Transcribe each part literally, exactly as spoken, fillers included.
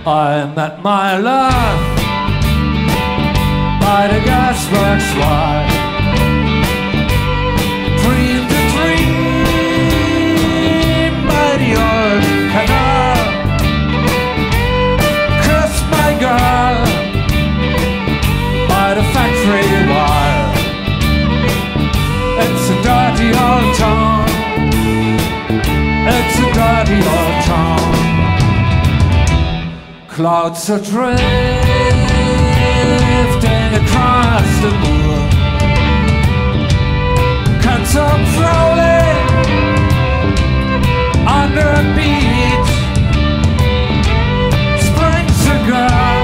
I met my love by the gasworks wide. Dreamed a dream by the old canal. Kissed my girl by the factory wire. It's a dirty old town. It's a dirty old town. Clouds are drifting across the moor. Cats are prowling under a beach. Springs a girl,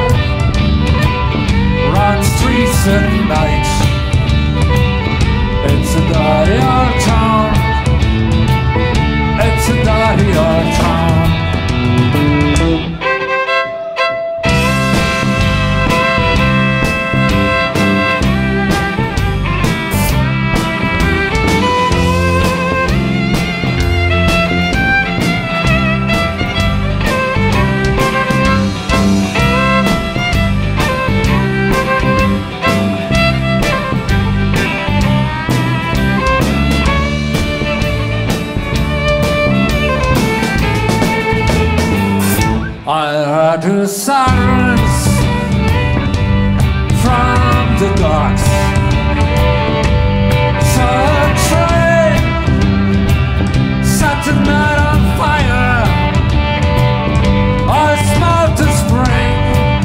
runs streets at night. It's a dirty old town. It's a dirty old town. I heard the sirens from the docks. Saw a train set the night on fire. I smelled the spring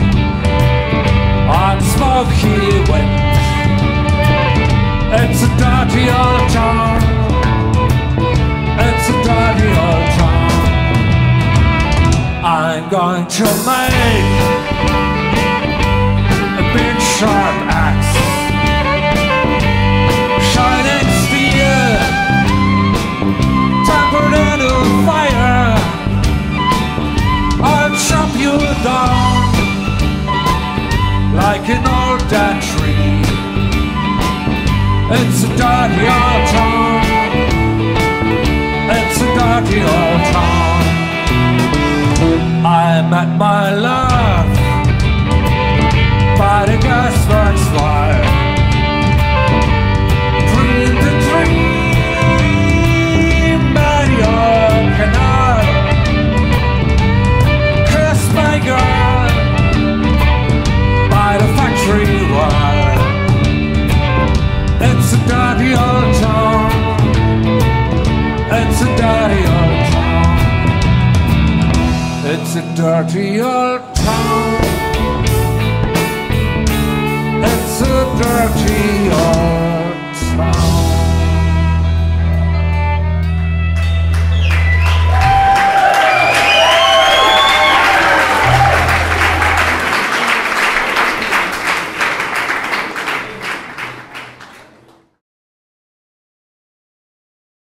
on smoky wind. It's a dirty old town. It's a dirty old town. I'm going to make a big sharp axe, shining steel, tempered into fire. I'll chop you down like an old dead tree. It's a dirty old town. It's a dirty old town. I met my love by the gasworks wire. Dreamed a dream by the old canal. Kissed my girl by the factory wire. It's a dirty old town. It's a dirty old town. It's a dirty old town. It's a dirty old